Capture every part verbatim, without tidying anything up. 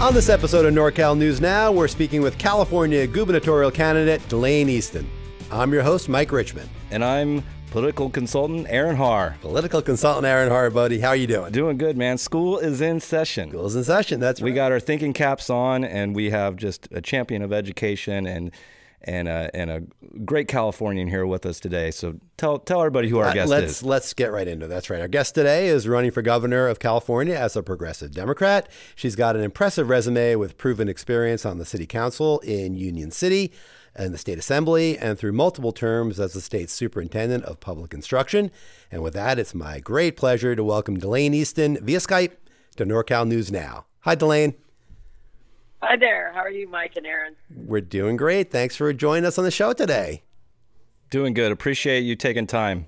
On this episode of NorCal News Now, we're speaking with California gubernatorial candidate Delaine Eastin. I'm your host, Mike Richmond. And I'm political consultant Aaron Haar. Political consultant Aaron Haar, buddy. How are you doing? Doing good, man. School is in session. School is in session, that's right. We got our thinking caps on, and we have just a champion of education and and a, and a great Californian here with us today. So tell tell everybody who our uh, guest let's, is. Let's get right into it. That's right. Our guest today is running for governor of California as a progressive Democrat. She's got an impressive resume with proven experience on the city council in Union City and the state assembly, and through multiple terms as the state's superintendent of public instruction. And with that, it's my great pleasure to welcome Delaine Eastin via Skype to NorCal News Now. Hi, Delaine. Hi there. How are you, Mike and Aaron? We're doing great. Thanks for joining us on the show today. Doing good. Appreciate you taking time.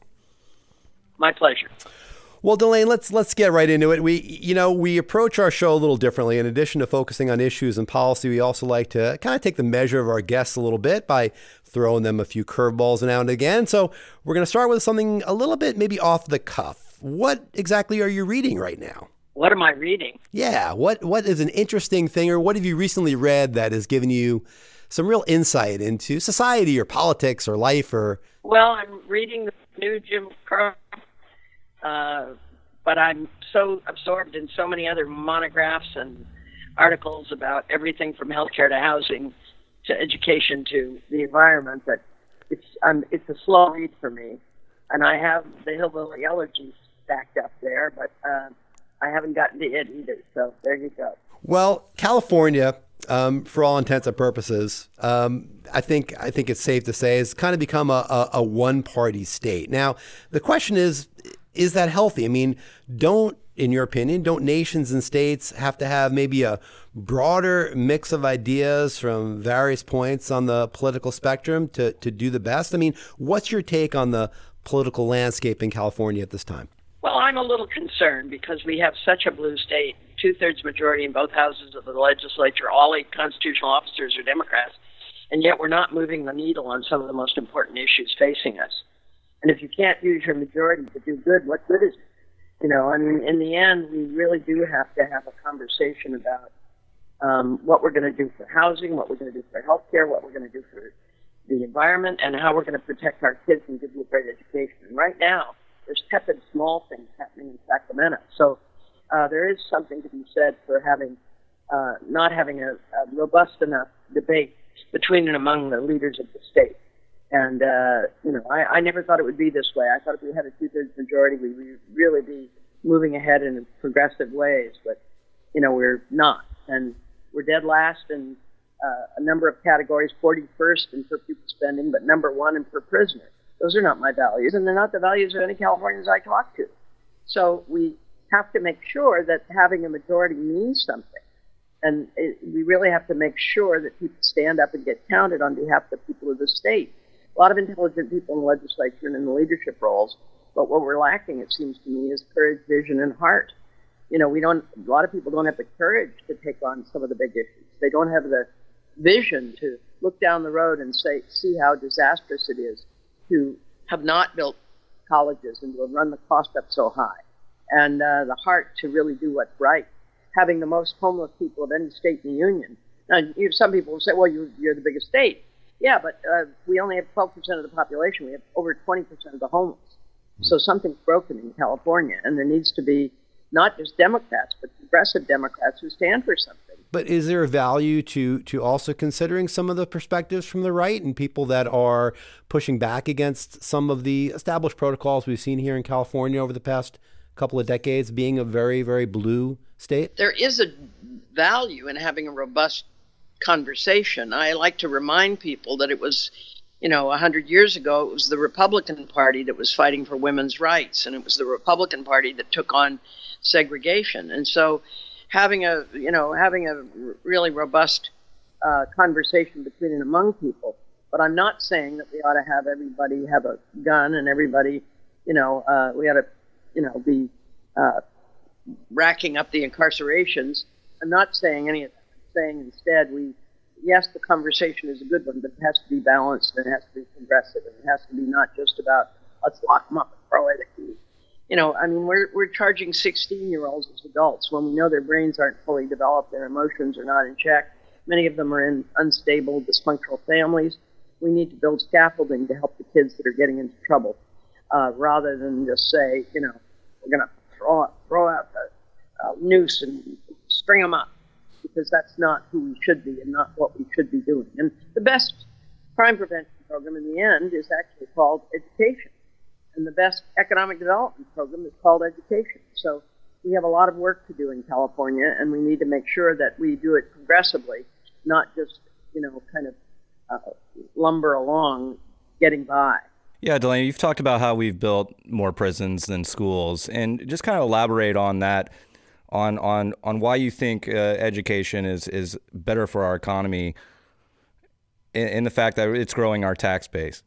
My pleasure. Well, Delaine, let's let's get right into it. We, you know, we approach our show a little differently. In addition to focusing on issues and policy, we also like to kind of take the measure of our guests a little bit by throwing them a few curveballs now and again. So we're going to start with something a little bit maybe off the cuff. What exactly are you reading right now? What am I reading? Yeah. What what is an interesting thing, or what have you recently read that has given you some real insight into society or politics or life? Or Well, I'm reading the new Jim Crow, uh, but I'm so absorbed in so many other monographs and articles about everything from healthcare to housing to education to the environment that it's um, it's a slow read for me. And I have the Hillbilly Elegy stacked up there, but uh, I haven't gotten to it either, so there you go. Well, California, um, for all intents and purposes, um, I think I think it's safe to say, has kind of become a, a, a one-party state. Now, the question is, is that healthy? I mean, don't, in your opinion, don't nations and states have to have maybe a broader mix of ideas from various points on the political spectrum to, to do the best? I mean, what's your take on the political landscape in California at this time? Well, I'm a little concerned because we have such a blue state, two-thirds majority in both houses of the legislature, all eight constitutional officers are Democrats, and yet we're not moving the needle on some of the most important issues facing us. And if you can't use your majority to do good, what good is it? You know, I mean, in the end, we really do have to have a conversation about um, what we're going to do for housing, what we're going to do for healthcare, what we're going to do for the environment, and how we're going to protect our kids and give them a great education. And right now, there's tepid small things happening in Sacramento. So uh, there is something to be said for having uh, not having a, a robust enough debate between and among the leaders of the state. And, uh, you know, I, I never thought it would be this way. I thought if we had a two-thirds majority, we would really be moving ahead in progressive ways. But, you know, we're not. And we're dead last in uh, a number of categories, forty-first in per pupil spending, but number one in per prisoner. Those are not my values, and they're not the values of any Californians I talk to. So we have to make sure that having a majority means something. And it, we really have to make sure that people stand up and get counted on behalf of the people of the state. A lot of intelligent people in the legislature and in the leadership roles, but what we're lacking, it seems to me, is courage, vision, and heart. You know, we don't, a lot of people don't have the courage to take on some of the big issues. They don't have the vision to look down the road and say, see how disastrous it is to have not built colleges and to have run the cost up so high, and uh, the heart to really do what's right. Having the most homeless people of any state in the union. Now, you, some people will say, well, you're, you're the biggest state. Yeah, but uh, we only have twelve percent of the population. We have over twenty percent of the homeless. So something's broken in California, and there needs to be not just Democrats, but progressive Democrats who stand for something. But is there a value to to also considering some of the perspectives from the right and people that are pushing back against some of the established protocols we've seen here in California over the past couple of decades, being a very, very blue state? There is a value in having a robust conversation. I like to remind people that it was, you know, a hundred years ago, it was the Republican Party that was fighting for women's rights, and it was the Republican Party that took on segregation. And so having a, you know, having a really robust uh, conversation between and among people. But I'm not saying that we ought to have everybody have a gun and everybody, you know, uh, we ought to, you know, be uh, racking up the incarcerations. I'm not saying any of that. I'm saying instead we, yes, the conversation is a good one, but it has to be balanced and it has to be progressive, and it has to be not just about let's lock them up and throw away the key. You know, I mean, we're we're charging sixteen-year-olds as adults when we know their brains aren't fully developed, their emotions are not in check. Many of them are in unstable, dysfunctional families. We need to build scaffolding to help the kids that are getting into trouble, uh, rather than just say, you know, we're going to throw, throw out the uh, noose and string them up, because that's not who we should be and not what we should be doing. And the best crime prevention program in the end is actually called education. And the best economic development program is called education. So we have a lot of work to do in California, and we need to make sure that we do it progressively, not just, you know, kind of uh, lumber along getting by. Yeah, Delaine, you've talked about how we've built more prisons than schools, and just kind of elaborate on that, on on on why you think uh, education is is better for our economy, in, in the fact that it's growing our tax base.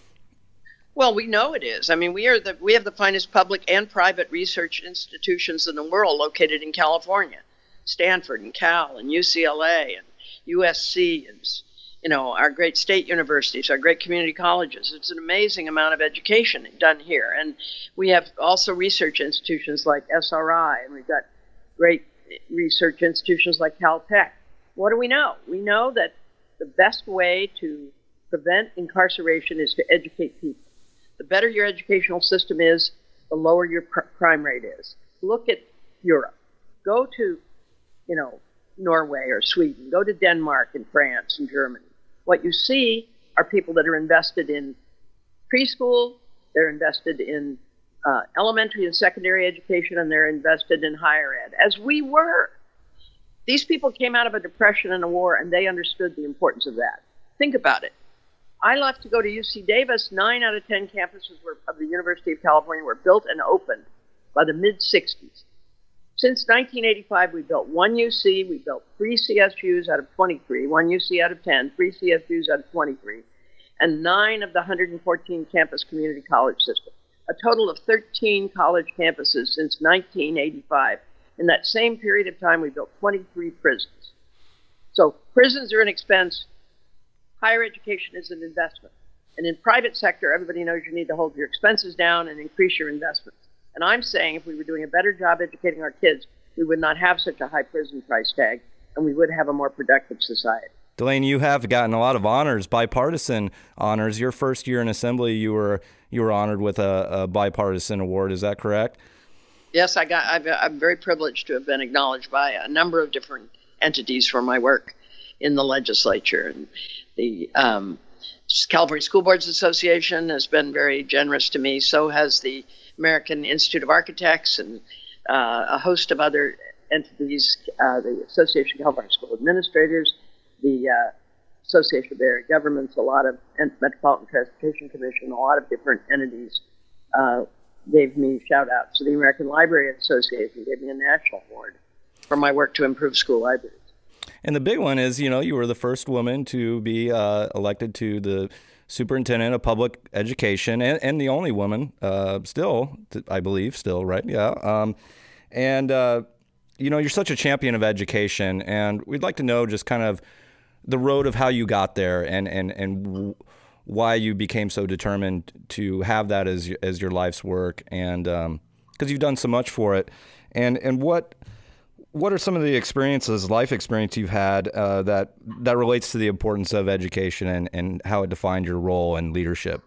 Well, we know it is. I mean, we are the we have the finest public and private research institutions in the world located in California, Stanford and Cal and U C L A and U S C and, you know, our great state universities, our great community colleges. It's an amazing amount of education done here. And we have also research institutions like S R I, and we've got great research institutions like Caltech. What do we know? We know that the best way to prevent incarceration is to educate people. The better your educational system is, the lower your pr- crime rate is. Look at Europe. Go to, you know, Norway or Sweden. Go to Denmark and France and Germany. What you see are people that are invested in preschool, they're invested in uh, elementary and secondary education, and they're invested in higher ed, as we were. These people came out of a depression and a war, and they understood the importance of that. Think about it. I left to go to U C Davis. Nine out of ten campuses were, of the University of California were built and opened by the mid sixties. Since nineteen eighty-five, we built one U C, we built three C S Us out of twenty-three, one U C out of ten, three C S Us out of twenty-three, and nine of the one hundred fourteen campus community college system. A total of thirteen college campuses since nineteen eighty-five. In that same period of time, we built twenty-three prisons. So prisons are an expense. Higher education is an investment. And in private sector, everybody knows you need to hold your expenses down and increase your investments. And I'm saying if we were doing a better job educating our kids, we would not have such a high prison price tag, and we would have a more productive society. Delaine, you have gotten a lot of honors, bipartisan honors. Your first year in Assembly, you were you were honored with a, a bipartisan award. Is that correct? Yes, I got. I've, I'm very privileged to have been acknowledged by a number of different entities for my work in the legislature. And the um, California School Boards Association has been very generous to me. So has the American Institute of Architects and uh, a host of other entities, uh, the Association of California School Administrators, the uh, Association of Area Governments, a lot of and Metropolitan Transportation Commission, a lot of different entities uh, gave me shout-outs. So the American Library Association gave me a national award for my work to improve school libraries. And the big one is, you know, you were the first woman to be uh, elected to the superintendent of public education, and, and the only woman uh, still, I believe, still, right? Yeah. Um, and, uh, you know, you're such a champion of education, and we'd like to know just kind of the road of how you got there and, and, and why you became so determined to have that as, as your life's work, and because um, you've done so much for it. And, and what... What are some of the experiences, life experience you've had uh, that that relates to the importance of education and, and how it defined your role and leadership?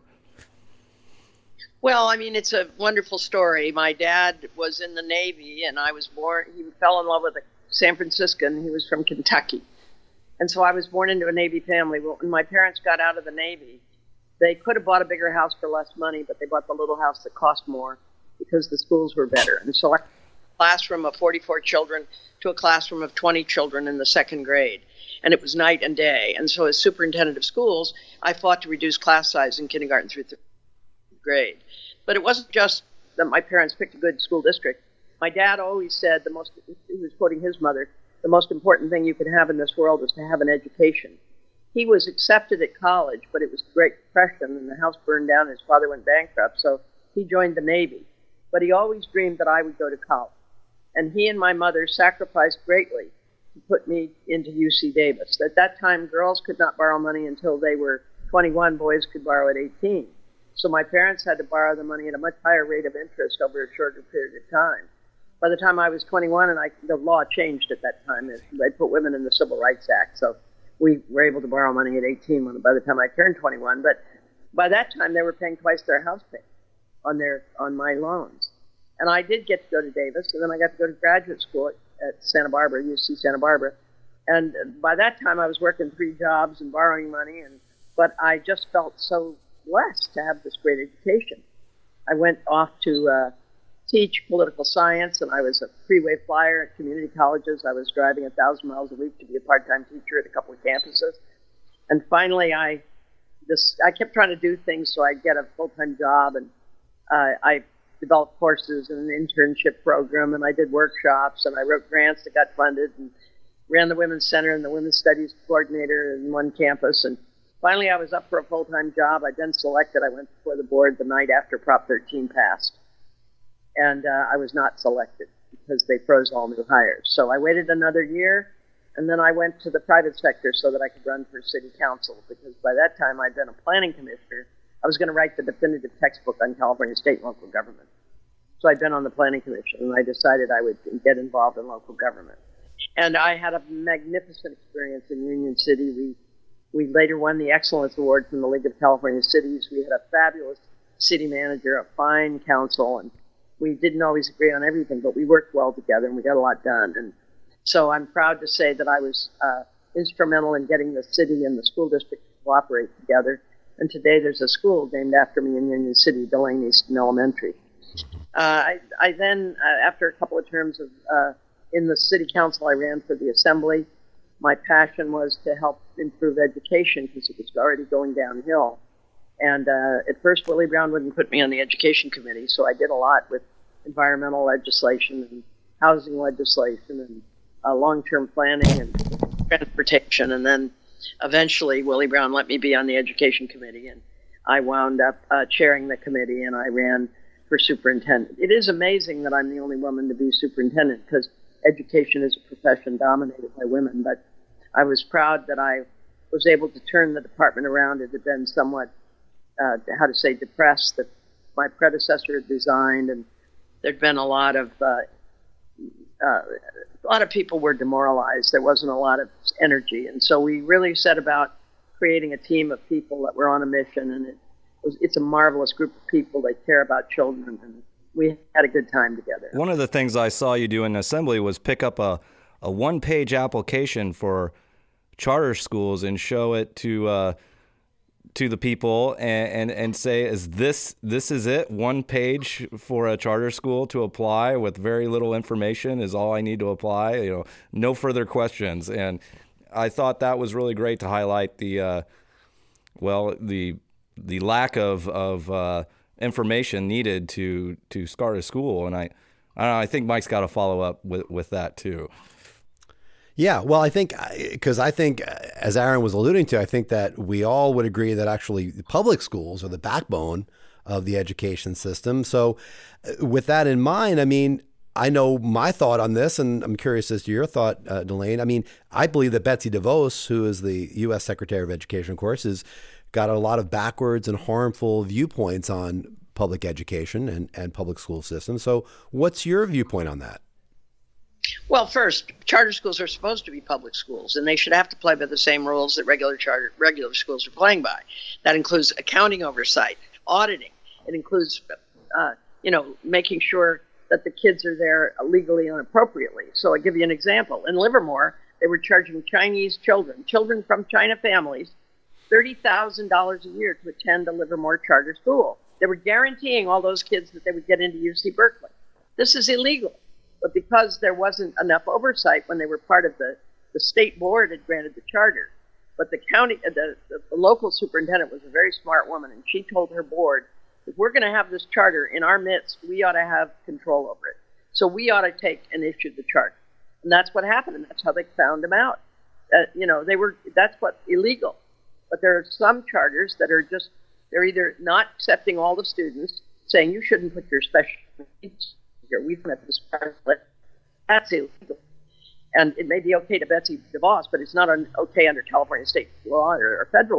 Well, I mean, it's a wonderful story. My dad was in the Navy, and I was born, he fell in love with a San Franciscan. He was from Kentucky. And so I was born into a Navy family. Well, when my parents got out of the Navy, they could have bought a bigger house for less money, but they bought the little house that cost more because the schools were better. And so I classroom of forty-four children to a classroom of twenty children in the second grade. And it was night and day. And so as superintendent of schools, I fought to reduce class size in kindergarten through third grade. But it wasn't just that my parents picked a good school district. My dad always said, the most, he was quoting his mother, the most important thing you can have in this world is to have an education. He was accepted at college, but it was the Great Depression, and the house burned down, and his father went bankrupt, so he joined the Navy. But he always dreamed that I would go to college. And he and my mother sacrificed greatly to put me into U C Davis. At that time, girls could not borrow money until they were twenty-one, boys could borrow at eighteen. So my parents had to borrow the money at a much higher rate of interest over a shorter period of time. By the time I was twenty-one, and I, the law changed at that time, they put women in the Civil Rights Act, so we were able to borrow money at eighteen when, by the time I turned twenty-one. But by that time, they were paying twice their house payment on their on my loans. And I did get to go to Davis, and then I got to go to graduate school at, at Santa Barbara, U C Santa Barbara. And by that time, I was working three jobs and borrowing money, and but I just felt so blessed to have this great education. I went off to uh, teach political science, and I was a freeway flyer at community colleges. I was driving a thousand miles a week to be a part-time teacher at a couple of campuses. And finally, I just I kept trying to do things so I'd get a full-time job, and uh, I developed courses and an internship program, and I did workshops, and I wrote grants that got funded, and ran the Women's Center and the Women's Studies Coordinator in one campus. And finally, I was up for a full-time job. I'd been selected. I went before the board the night after Prop thirteen passed. And uh, I was not selected because they froze all new hires. So I waited another year, and then I went to the private sector so that I could run for city council, because by that time I'd been a planning commissioner. I was going to write the definitive textbook on California state and local government. So I'd been on the planning commission, and I decided I would get involved in local government. And I had a magnificent experience in Union City. We we later won the Excellence Award from the League of California Cities. We had a fabulous city manager, a fine council, and we didn't always agree on everything, but we worked well together, and we got a lot done. And so I'm proud to say that I was uh, instrumental in getting the city and the school district to cooperate together. And today there's a school named after me in Union City, Delaine Eastin Elementary. Uh, I, I then, uh, after a couple of terms of uh, in the city council, I ran for the assembly. My passion was to help improve education because it was already going downhill. And uh, at first, Willie Brown wouldn't put me on the education committee, so I did a lot with environmental legislation and housing legislation and uh, long-term planning and transportation. And then eventually, Willie Brown let me be on the education committee, and I wound up uh, chairing the committee, and I ran for superintendent. It is amazing that I'm the only woman to be superintendent because education is a profession dominated by women, but I was proud that I was able to turn the department around. It had been somewhat Uh, how to say, depressed, that my predecessor had resigned, and there'd been a lot of uh, uh, a lot of people were demoralized. There wasn't a lot of energy, and so we really set about creating a team of people that were on a mission. And it was, it's a marvelous group of people. They care about children, and we had a good time together. One of the things I saw you do in assembly was pick up a a one-page application for charter schools and show it to. Uh, to the people and, and, and say, is this, this is it? One page for a charter school to apply with very little information is all I need to apply, you know, no further questions. And I thought that was really great to highlight the, uh, well, the, the lack of, of, uh, information needed to, to start a school. And I, I don't know, I think Mike's got to follow up with, with that too. Yeah, well, I think, because I think, as Aaron was alluding to, I think that we all would agree that actually public schools are the backbone of the education system. So with that in mind, I mean, I know my thought on this, and I'm curious as to your thought, uh, Delaine. I mean, I believe that Betsy DeVos, who is the U S Secretary of Education, of course, has got a lot of backwards and harmful viewpoints on public education and, and public school systems. So what's your viewpoint on that? Well, first, charter schools are supposed to be public schools, and they should have to play by the same rules that regular charter regular schools are playing by. That includes accounting oversight, auditing. It includes, uh, you know, making sure that the kids are there legally and appropriately. So I'll give you an example. In Livermore, they were charging Chinese children, children from China families, thirty thousand dollars a year to attend a Livermore charter school. They were guaranteeing all those kids that they would get into U C Berkeley. This is illegal. But because there wasn't enough oversight when they were part of the, the state board had granted the charter, but the county, the, the, the local superintendent was a very smart woman, and she told her board, if we're going to have this charter in our midst, we ought to have control over it. So we ought to take and issue the charter. And that's what happened, and that's how they found them out. Uh, you know, they were, that's what, illegal. But there are some charters that are just, they're either not accepting all the students, saying you shouldn't put your special needs here. We don't have this charter. That's illegal. And it may be okay to Betsy DeVos, but it's not un- okay under California state law or, or federal law.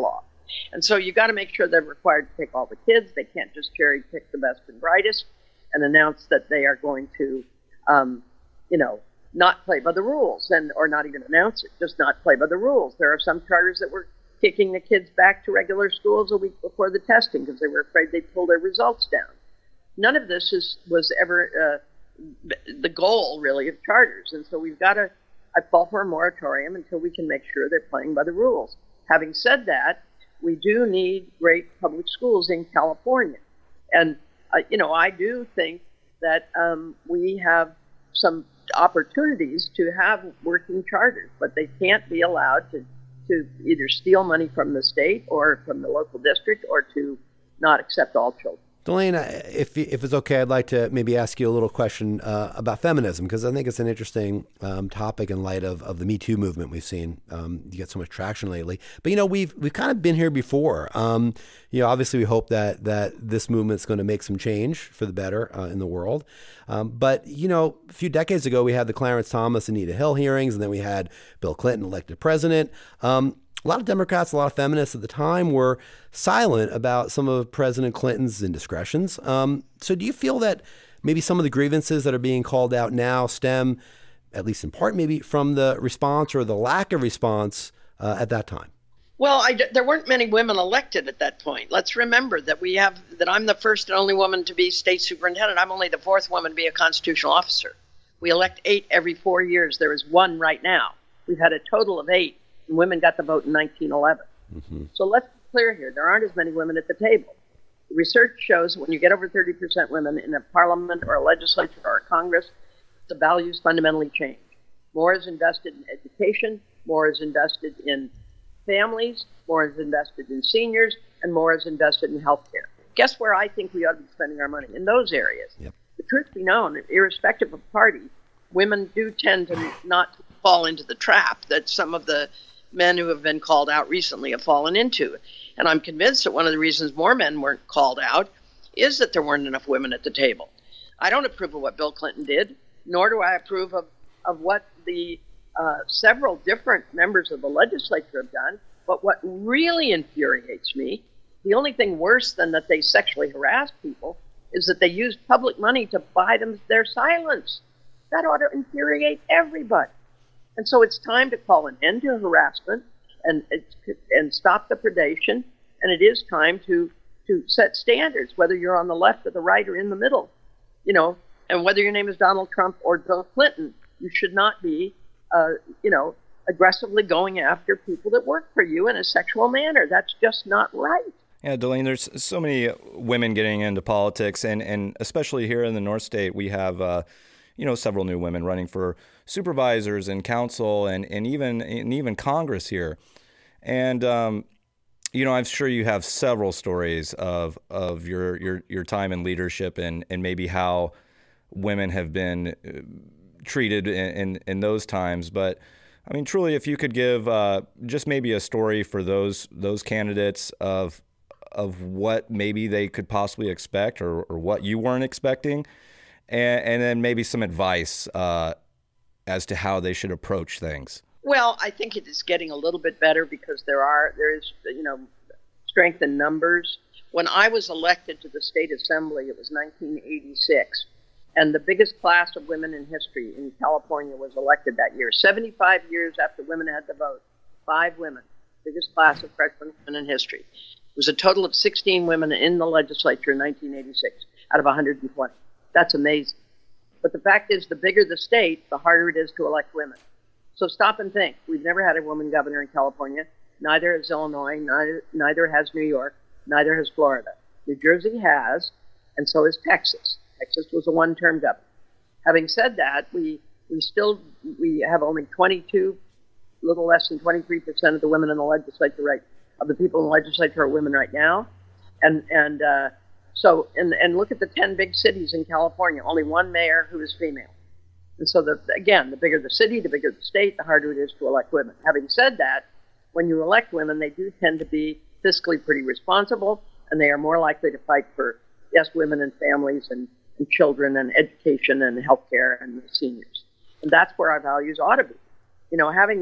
And so you got to make sure they're required to pick all the kids. They can't just cherry pick the best and brightest and announce that they are going to, um, you know, not play by the rules, and or not even announce it, just not play by the rules. There are some charters that were kicking the kids back to regular schools a week before the testing because they were afraid they'd pull their results down. None of this is was ever uh, the goal, really, of charters. And so we've got to, I call for a moratorium until we can make sure they're playing by the rules. Having said that, we do need great public schools in California. And, uh, you know, I do think that um, we have some opportunities to have working charters, but they can't be allowed to, to either steal money from the state or from the local district or to not accept all children. Delaine, if if it's okay, I'd like to maybe ask you a little question uh, about feminism, because I think it's an interesting um, topic in light of, of the Me Too movement we've seen um, you get so much traction lately. But you know, we've we've kind of been here before. Um, you know, obviously we hope that that this movement's going to make some change for the better uh, in the world. Um, but you know, a few decades ago we had the Clarence Thomas, Anita Hill hearings, and then we had Bill Clinton elected president. Um, A lot of Democrats, a lot of feminists at the time were silent about some of President Clinton's indiscretions. Um, so do you feel that maybe some of the grievances that are being called out now stem, at least in part maybe, from the response or the lack of response uh, at that time? Well, I, there weren't many women elected at that point. Let's remember that we have that I'm the first and only woman to be state superintendent. I'm only the fourth woman to be a constitutional officer. We elect eight every four years. There is one right now. We've had a total of eight. And women got the vote in nineteen eleven. Mm-hmm. So let's be clear here. There aren't as many women at the table. The research shows when you get over thirty percent women in a parliament or a legislature or a Congress, the values fundamentally change. More is invested in education, more is invested in families, more is invested in seniors, and more is invested in health care. Guess where I think we ought to be spending our money? In those areas. Yep. The truth be known, irrespective of party, women do tend to not fall into the trap that some of the men who have been called out recently have fallen into. And I'm convinced that one of the reasons more men weren't called out is that there weren't enough women at the table. I don't approve of what Bill Clinton did, nor do I approve of, of what the uh, several different members of the legislature have done. But what really infuriates me, the only thing worse than that they sexually harassed people, is that they used public money to buy them their silence. That ought to infuriate everybody. And so it's time to call an end to harassment and and stop the predation. And it is time to to set standards, whether you're on the left or the right or in the middle, you know, and whether your name is Donald Trump or Bill Clinton, you should not be, uh, you know, aggressively going after people that work for you in a sexual manner. That's just not right. Yeah, Delaine, there's so many women getting into politics, and, and especially here in the North State, we have uh, you know, several new women running for supervisors and council and, and even and even Congress here. And, um, you know, I'm sure you have several stories of of your your, your time in leadership and, and maybe how women have been treated in, in, in those times. But, I mean, truly, if you could give uh, just maybe a story for those those candidates of of what maybe they could possibly expect or, or what you weren't expecting, and, and then maybe some advice uh, as to how they should approach things. Well, I think it is getting a little bit better because there are there is you know strength in numbers. When I was elected to the state assembly, it was nineteen eighty-six, and the biggest class of women in history in California was elected that year. seventy-five years after women had the vote, five women, biggest class of freshman women in history. It was a total of sixteen women in the legislature in nineteen eighty-six out of one hundred twenty. That's amazing. But the fact is, the bigger the state, the harder it is to elect women. So stop and think. We've never had a woman governor in California. Neither has Illinois. Neither, neither has New York. Neither has Florida. New Jersey has, and so is Texas. Texas was a one-term governor. Having said that, we we still we have only twenty-two, a little less than twenty-three percent of the women in the legislature right of the people in the legislature are women right now, and and uh, so and and look at the ten big cities in California. Only one mayor who is female. And so, the, again, the bigger the city, the bigger the state, the harder it is to elect women. Having said that, when you elect women, they do tend to be fiscally pretty responsible, and they are more likely to fight for, yes, women and families and, and children and education and health care and the seniors. And that's where our values ought to be. You know, having the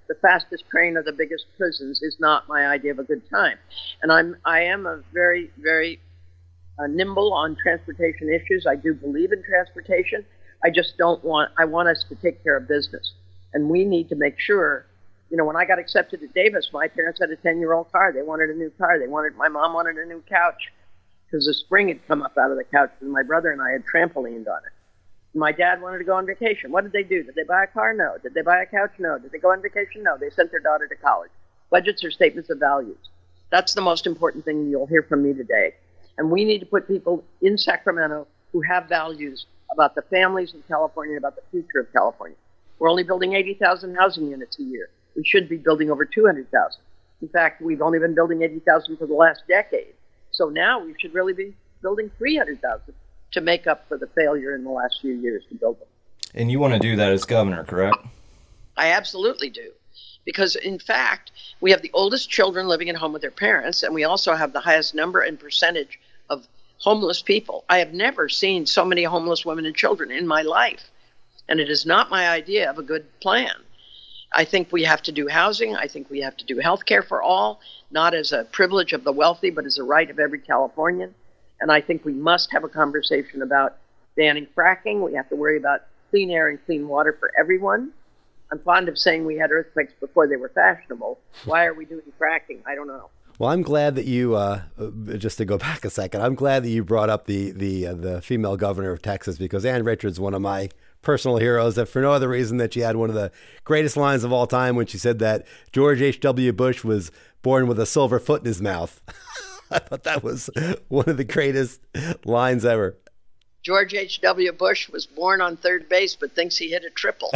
the fastest train or the biggest prisons is not my idea of a good time. And I'm I am a very, very uh, nimble on transportation issues. I do believe in transportation. I just don't want, I want us to take care of business. And we need to make sure, you know, when I got accepted at Davis, my parents had a ten-year-old car. They wanted a new car. They wanted, my mom wanted a new couch because the spring had come up out of the couch and my brother and I had trampolined on it. My dad wanted to go on vacation. What did they do? Did they buy a car? No. Did they buy a couch? No. Did they go on vacation? No. They sent their daughter to college. Budgets are statements of values. That's the most important thing you'll hear from me today. And we need to put people in Sacramento who have values about the families in California and about the future of California. We're only building eighty thousand housing units a year. We should be building over two hundred thousand. In fact, we've only been building eighty thousand for the last decade. So now we should really be building three hundred thousand to make up for the failure in the last few years to build them. And you want to do that as governor, correct? I absolutely do. Because, in fact, we have the oldest children living at home with their parents, and we also have the highest number and percentage of homeless people. I have never seen so many homeless women and children in my life, and it is not my idea of a good plan. I think we have to do housing. I think we have to do health care for all, not as a privilege of the wealthy, but as a right of every Californian. And I think we must have a conversation about banning fracking. We have to worry about clean air and clean water for everyone. I'm fond of saying we had earthquakes before they were fashionable. Why are we doing fracking? I don't know. Well, I'm glad that you, uh, just to go back a second, I'm glad that you brought up the the uh, the female governor of Texas, because Ann Richards, one of my personal heroes, that for no other reason that she had one of the greatest lines of all time when she said that George H W. Bush was born with a silver foot in his mouth. I thought that was one of the greatest lines ever. George H W. Bush was born on third base, but thinks he hit a triple.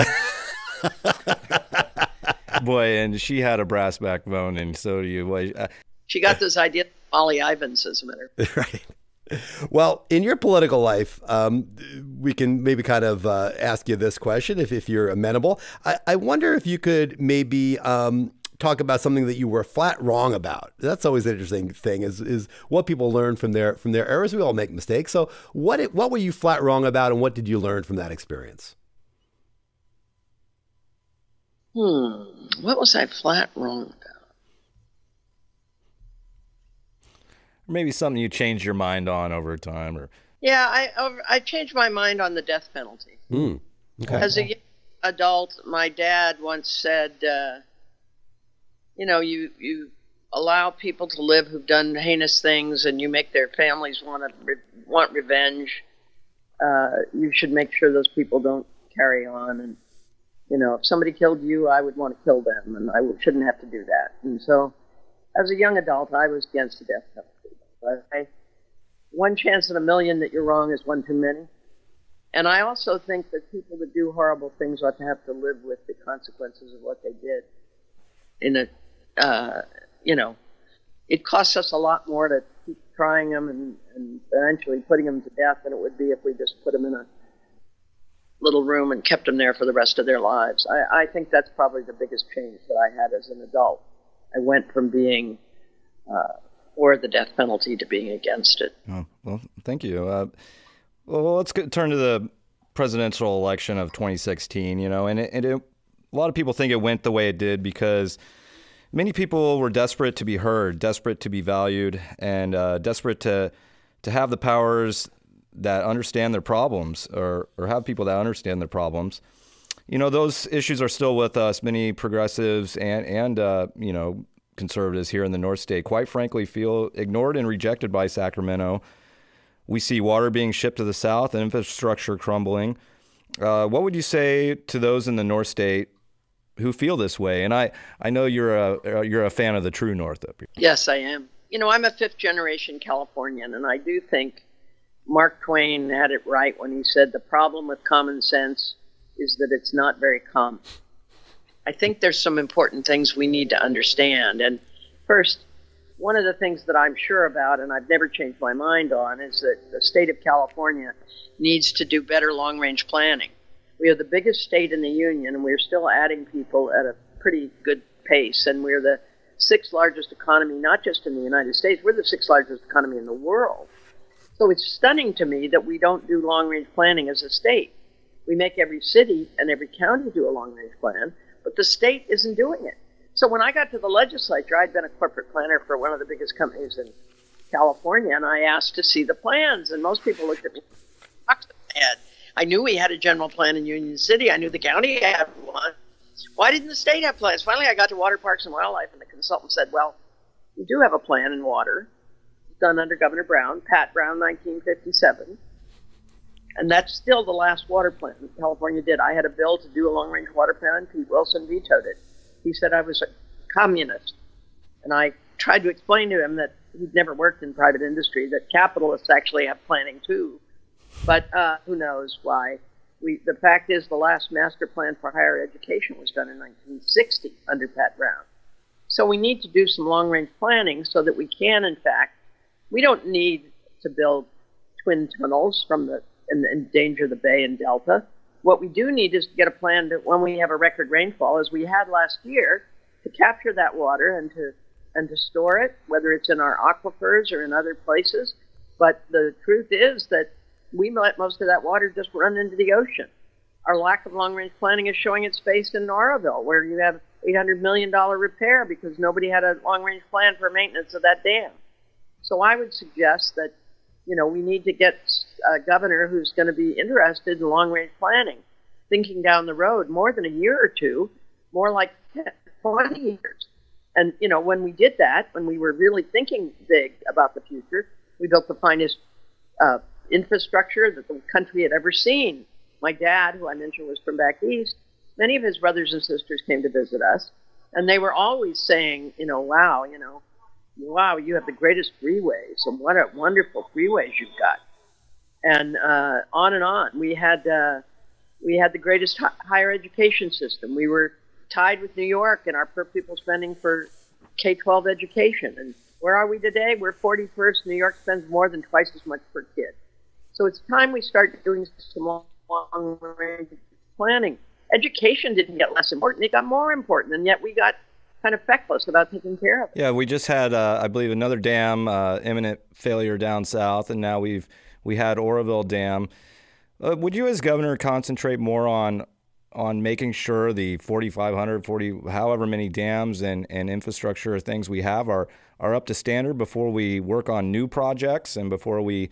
Boy, and she had a brass backbone, and so do you. Boy, uh, she got those ideas from Molly Ivins, as a matter of fact. Right. Well, in your political life, um, we can maybe kind of uh, ask you this question, if, if you're amenable. I, I wonder if you could maybe um, talk about something that you were flat wrong about. That's always an interesting thing, is is what people learn from their from their errors. We all make mistakes. So what it, what were you flat wrong about, and what did you learn from that experience? Hmm. What was I flat wrong about? Maybe something you changed your mind on over time, or yeah, I over, I changed my mind on the death penalty. Mm, okay. As a young adult, my dad once said, uh, you know, you you allow people to live who've done heinous things, and you make their families want to re- want revenge. Uh, you should make sure those people don't carry on. And you know, if somebody killed you, I would want to kill them, and I shouldn't have to do that. And so, as a young adult, I was against the death penalty. But I, one chance in a million that you're wrong is one too many. And I also think that people that do horrible things ought to have to live with the consequences of what they did. In a, uh, you know, it costs us a lot more to keep trying them and, and eventually putting them to death than it would be if we just put them in a little room and kept them there for the rest of their lives. I, I think that's probably the biggest change that I had as an adult. I went from being uh, for the death penalty to being against it. Oh, well, thank you. Uh, well, let's get, turn to the presidential election of twenty sixteen, you know, and, it, and it, a lot of people think it went the way it did because many people were desperate to be heard, desperate to be valued, and uh, desperate to to have the powers that understand their problems, or, or have people that understand their problems. You know, those issues are still with us. Many progressives and, and uh, you know, conservatives here in the North State, quite frankly, feel ignored and rejected by Sacramento. We see water being shipped to the South and infrastructure crumbling. Uh, what would you say to those in the North State who feel this way? And I, I know you're a you're a fan of the true North up here. Yes, I am. You know, I'm a fifth generation Californian, and I do think Mark Twain had it right when he said the problem with common sense is that it's not very common. I think there's some important things we need to understand. And first, one of the things that I'm sure about, and I've never changed my mind on, is that the state of California needs to do better long-range planning. We are the biggest state in the union, and we're still adding people at a pretty good pace. And we're the sixth largest economy, not just in the United States, we're the sixth largest economy in the world. So it's stunning to me that we don't do long-range planning as a state. We make every city and every county do a long-range plan, but the state isn't doing it. So when I got to the legislature, I'd been a corporate planner for one of the biggest companies in California, and I asked to see the plans, and most people looked at me like I had. I knew we had a general plan in Union City. I knew the county had one. Why didn't the state have plans? Finally, I got to Water Parks and Wildlife, and the consultant said, well, we do have a plan in water done under Governor Brown, Pat Brown, nineteen fifty-seven. And that's still the last water plan California did. I had a bill to do a long-range water plan, and Pete Wilson vetoed it. He said I was a communist. And I tried to explain to him that he'd never worked in private industry, that capitalists actually have planning too. But uh, who knows why. We, the fact is the last master plan for higher education was done in nineteen sixty under Pat Brown. So we need to do some long-range planning so that we can, in fact, we don't need to build twin tunnels from the and endanger the bay and delta. What we do need is to get a plan that when we have a record rainfall, as we had last year, to capture that water and to and to store it, whether it's in our aquifers or in other places. But the truth is that we let most of that water just run into the ocean. Our lack of long-range planning is showing its face in Noraville, where you have eight hundred million dollars repair because nobody had a long-range plan for maintenance of that dam. So I would suggest that, you know, we need to get a governor who's going to be interested in long-range planning, thinking down the road more than a year or two, more like twenty years. And, you know, when we did that, when we were really thinking big about the future, we built the finest uh, infrastructure that the country had ever seen. My dad, who I mentioned was from back east, many of his brothers and sisters came to visit us, and they were always saying, you know, wow, you know, wow, you have the greatest freeways, and what a wonderful freeways you've got. And uh, on and on. We had uh, we had the greatest hi- higher education system. We were tied with New York in our per pupil spending for K twelve education. And where are we today? We're forty-first. New York spends more than twice as much per kid. So it's time we start doing some long-range planning. Education didn't get less important. It got more important, and yet we got kind of feckless about taking care of it. Yeah, we just had, uh, I believe, another dam, uh, imminent failure down south, and now we've we had Oroville Dam. Uh, would you, as governor, concentrate more on on making sure the forty-five hundred, forty, however many dams and, and infrastructure things we have are are up to standard before we work on new projects and before we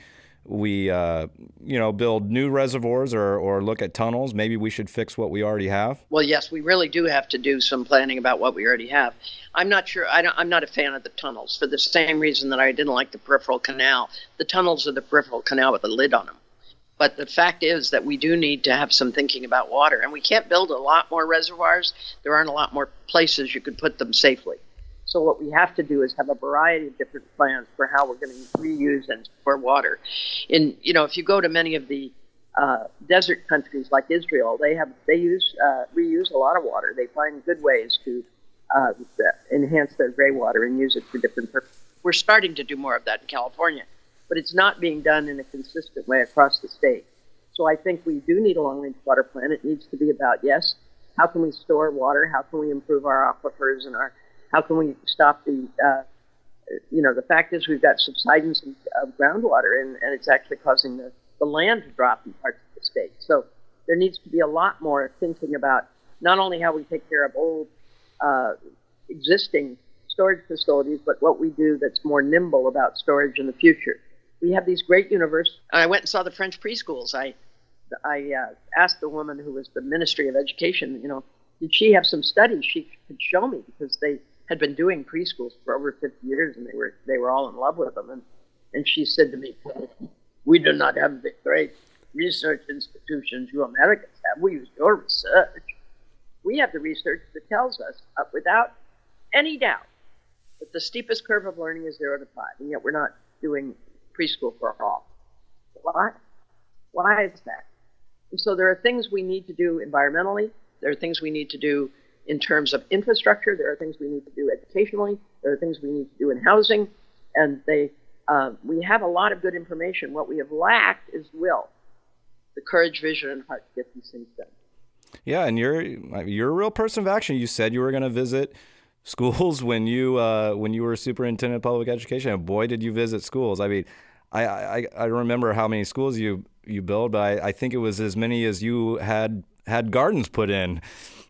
we uh, you know build new reservoirs or or look at tunnels? Maybe we should fix what we already have. Well, yes, we really do have to do some planning about what we already have. I'm not sure. I don't, I'm not a fan of the tunnels for the same reason that I didn't like the peripheral canal. The tunnels are the peripheral canal with a lid on them. But the fact is that we do need to have some thinking about water, and we can't build a lot more reservoirs. There aren't a lot more places you could put them safely. So what we have to do is have a variety of different plans for how we're going to reuse and store water. In, you know, if you go to many of the uh, desert countries like Israel, they have they use uh, reuse a lot of water. They find good ways to uh, enhance their gray water and use it for different purposes. We're starting to do more of that in California, but it's not being done in a consistent way across the state. So I think we do need a long-range water plan. It needs to be about, yes, how can we store water? How can we improve our aquifers and our How can we stop the, uh, you know, the fact is we've got subsidence of groundwater, and, and it's actually causing the, the land to drop in parts of the state. So there needs to be a lot more thinking about not only how we take care of old uh, existing storage facilities, but what we do that's more nimble about storage in the future. We have these great universities. I went and saw the French preschools. I, I uh, asked the woman who was the Ministry of Education, you know, did she have some studies she could show me, because they had been doing preschools for over fifty years, and they were they were all in love with them. And, and she said to me, we do not have the great research institutions you Americans have. We use your research. We have the research that tells us, uh, without any doubt, that the steepest curve of learning is zero to five, and yet we're not doing preschool for all. Why? Why is that? And so there are things we need to do environmentally. There are things we need to do in terms of infrastructure. There are things we need to do educationally. There are things we need to do in housing. And they, uh, we have a lot of good information. What we have lacked is will, the courage, vision, and heart to get these things done. Yeah, and you're you're a real person of action. You said you were going to visit schools when you uh, when you were superintendent of public education. And boy, did you visit schools. I mean, I I, I remember how many schools you you built, but I, I think it was as many as you had had gardens put in.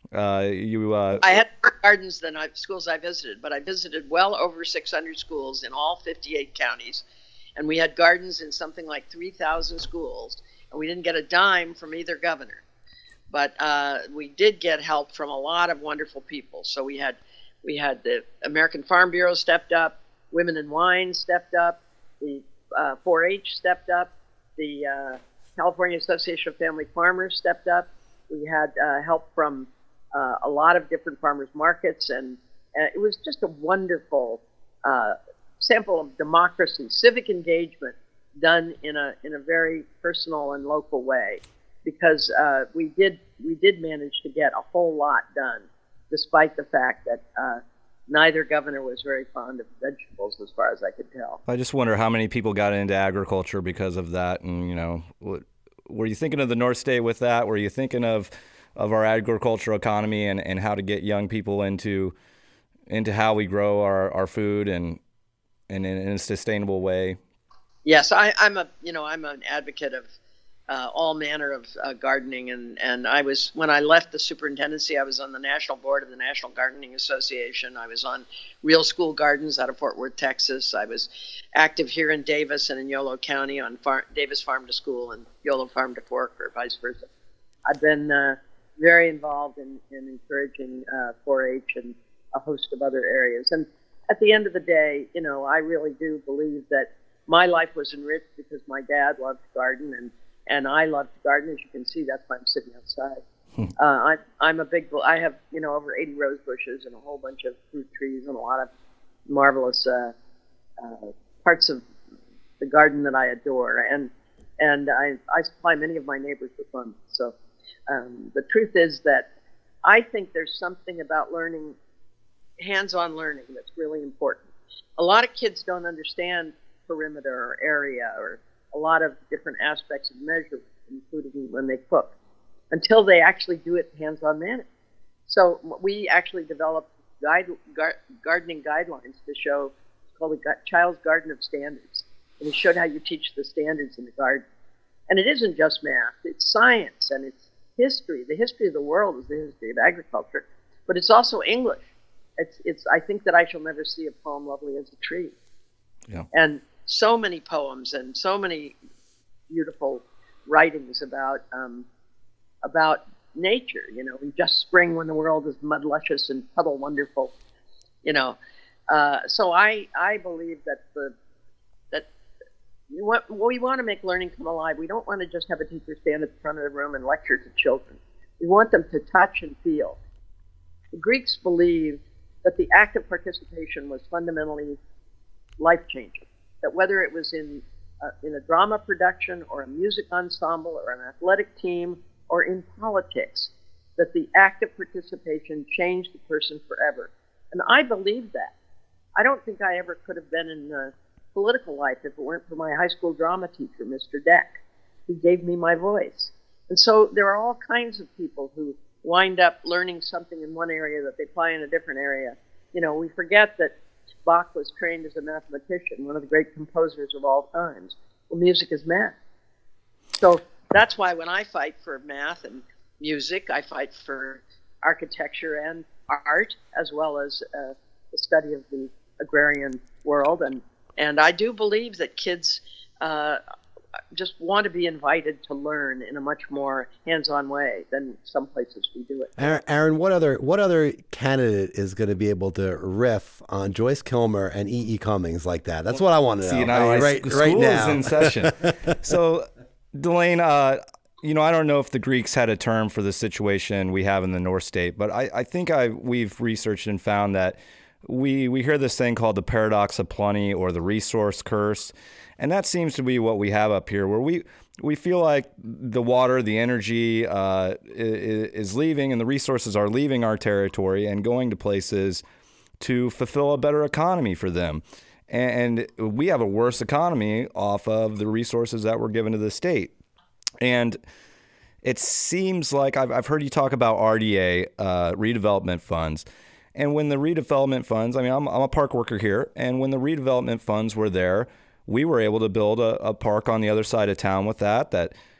Uh, you, uh, I had more gardens than I, schools I visited, but I visited well over six hundred schools in all fifty-eight counties. And we had gardens in something like three thousand schools. And we didn't get a dime from either governor. But uh, we did get help from a lot of wonderful people. So we had we had the American Farm Bureau stepped up, Women in Wine stepped up, the uh, four H stepped up, the uh, California Association of Family Farmers stepped up. We had uh, help from uh, a lot of different farmers markets, and uh, it was just a wonderful uh, sample of democracy, civic engagement done in a in a very personal and local way. Because uh, we did we did manage to get a whole lot done, despite the fact that uh, neither governor was very fond of vegetables, as far as I could tell. I just wonder how many people got into agriculture because of that. And you know, what, were you thinking of the North State with that? Were you thinking of of our agricultural economy and, and how to get young people into into how we grow our, our food and and in a sustainable way? Yes, I, I'm a you know I'm an advocate of Uh, all manner of uh, gardening, and, and I was, when I left the superintendency, I was on the national board of the National Gardening Association. I was on Real School Gardens out of Fort Worth, Texas. I was active here in Davis and in Yolo County on far, Davis Farm to School and Yolo Farm to Fork, or vice versa. I've been uh, very involved in, in encouraging uh, four H and a host of other areas. And at the end of the day, you know, I really do believe that my life was enriched because my dad loved to garden, and And I love to garden. As you can see, that's why I'm sitting outside. uh, I, I'm a big, I have, you know, over eighty rose bushes and a whole bunch of fruit trees and a lot of marvelous uh, uh, parts of the garden that I adore. And and I, I supply many of my neighbors with funds. So um, the truth is that I think there's something about learning, hands-on learning, that's really important. A lot of kids don't understand perimeter or area or a lot of different aspects of measurement, including when they cook, until they actually do it hands-on manner. So we actually developed guide, gar, gardening guidelines to show, it's called the Child's Garden of Standards. And we showed how you teach the standards in the garden. And it isn't just math, it's science and it's history. The history of the world is the history of agriculture, but it's also English. It's, it's, I think that I shall never see a poem lovely as a tree. Yeah. And so many poems and so many beautiful writings about um, about nature, you know, in just spring when the world is mud luscious and puddle wonderful, you know. Uh, so I I believe that the that you want, we want to make learning come alive. We don't want to just have a teacher stand at the front of the room and lecture to children. We want them to touch and feel. The Greeks believed that the act of participation was fundamentally life-changing. That whether it was in uh, in a drama production or a music ensemble or an athletic team or in politics, that the act of participation changed the person forever. And I believe that. I don't think I ever could have been in the political life if it weren't for my high school drama teacher, Mister Deck, who gave me my voice. And so there are all kinds of people who wind up learning something in one area that they apply in a different area. You know, we forget that Bach was trained as a mathematician, one of the great composers of all times. Well, music is math. So that's why when I fight for math and music, I fight for architecture and art, as well as uh, the study of the agrarian world. And, and I do believe that kids uh, just want to be invited to learn in a much more hands-on way than some places we do it. Aaron, what other what other candidate is going to be able to riff on Joyce Kilmer and E E. Cummings like that? That's what I want to know. See, now I mean, I, right, the right school now. is in session. So, Delaine, uh, you know, I don't know if the Greeks had a term for the situation we have in the North State, but I, I think I we've researched and found that we we hear this thing called the paradox of plenty or the resource curse. And that seems to be what we have up here, where we, we feel like the water, the energy uh, is leaving and the resources are leaving our territory and going to places to fulfill a better economy for them. And we have a worse economy off of the resources that were given to the state. And it seems like I've, I've heard you talk about R D A, uh, redevelopment funds. And when the redevelopment funds, I mean, I'm, I'm a park worker here, and when the redevelopment funds were there, we were able to build a, a park on the other side of town with that, that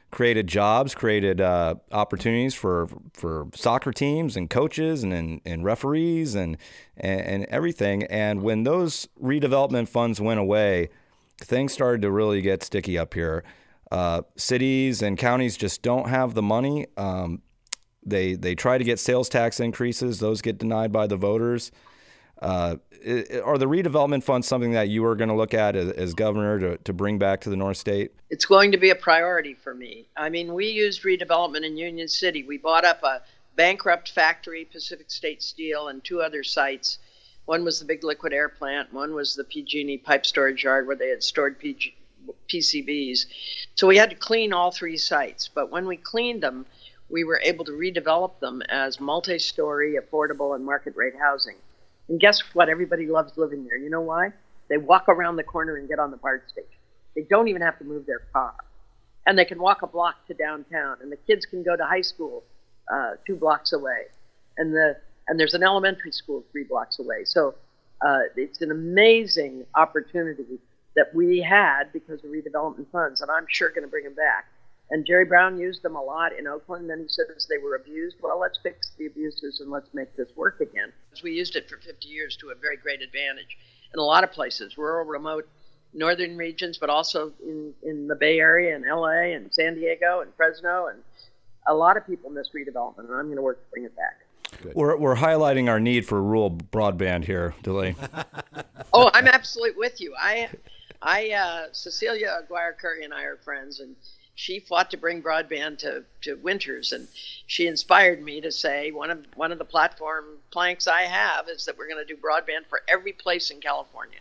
created jobs, created uh, opportunities for for soccer teams and coaches and and, and referees and, and and everything. And when those redevelopment funds went away, things started to really get sticky up here. Uh, cities and counties just don't have the money. Um, they they try to get sales tax increases; those get denied by the voters. Uh, are the redevelopment funds something that you are going to look at as, as governor to, to bring back to the North State? It's going to be a priority for me. I mean, we used redevelopment in Union City. We bought up a bankrupt factory, Pacific State Steel, and two other sites. One was the big liquid air plant. One was the P G and E pipe storage yard where they had stored P G, P C Bs. So we had to clean all three sites. But when we cleaned them, we were able to redevelop them as multi-story, affordable, and market rate housing. And guess what? Everybody loves living there. You know why? They walk around the corner and get on the BART station. They don't even have to move their car. And they can walk a block to downtown. And the kids can go to high school uh, two blocks away. And the and there's an elementary school three blocks away. So uh, it's an amazing opportunity that we had because of redevelopment funds. And I'm sure going to bring them back. And Jerry Brown used them a lot in Oakland. Then he said they were abused. Well, let's fix the abuses and let's make this work again. We used it for fifty years to a very great advantage in a lot of places, rural, remote, northern regions, but also in, in the Bay Area and L A and San Diego and Fresno. And a lot of people miss redevelopment, and I'm going to work to bring it back. Good. We're, we're highlighting our need for rural broadband here, Delaine. Oh, I'm absolutely with you. I, I, uh, Cecilia Aguirre Curry and I are friends, and she fought to bring broadband to, to Winters, and she inspired me to say one of one of the platform planks I have is that we're going to do broadband for every place in California.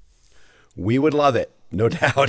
We would love it, no doubt.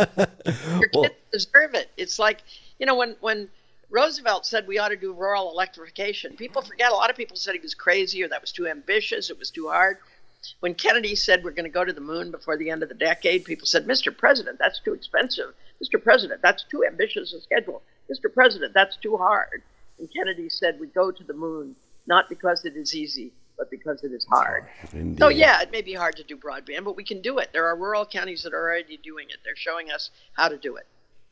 Your well, kids deserve it. It's like, you know, when, when Roosevelt said we ought to do rural electrification, people forget, a lot of people said he was crazy or that was too ambitious, it was too hard. When Kennedy said we're going to go to the moon before the end of the decade, people said, Mister President, that's too expensive. Mister President, that's too ambitious a schedule. Mister President, that's too hard. And Kennedy said we go to the moon, not because it is easy, but because it is hard. Indeed. So, yeah, it may be hard to do broadband, but we can do it. There are rural counties that are already doing it. They're showing us how to do it.